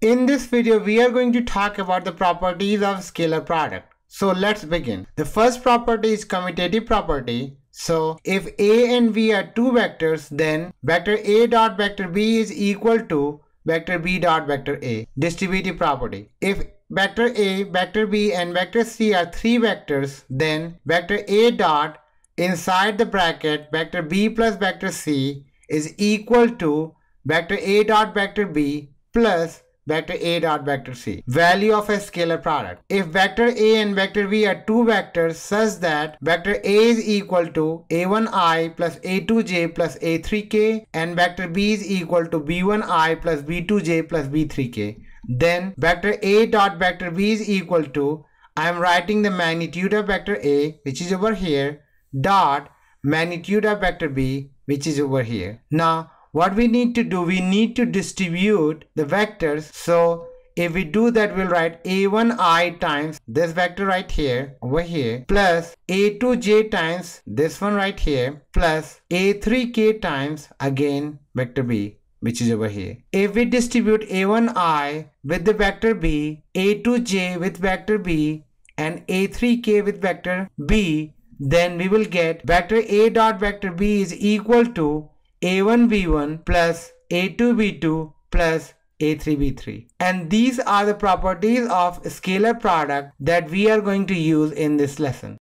In this video, we are going to talk about the properties of scalar product. So let's begin. The first property is commutative property. So if A and B are two vectors, then vector A dot vector B is equal to vector B dot vector A. Distributive property. If vector A, vector B and vector C are three vectors, then vector A dot inside the bracket vector B plus vector C is equal to vector A dot vector B plus vector A dot vector C. Value of a scalar product. If vector A and vector B are two vectors such that vector A is equal to A1i plus A2j plus A3k and vector B is equal to B1i plus B2j plus B3k, then vector A dot vector B is equal to, I am writing the magnitude of vector A, which is over here, dot magnitude of vector B, which is over here. Now what we need to do, we need to distribute the vectors. So if we do that, we'll write A1i times this vector right here, over here, plus A2j times this one right here, plus A3k times again vector B, which is over here. If we distribute A1i with the vector B, A2j with vector B, and A3k with vector B, then we will get vector A dot vector B is equal to A1b1 plus A2b2 plus A3b3. And these are the properties of scalar product that we are going to use in this lesson.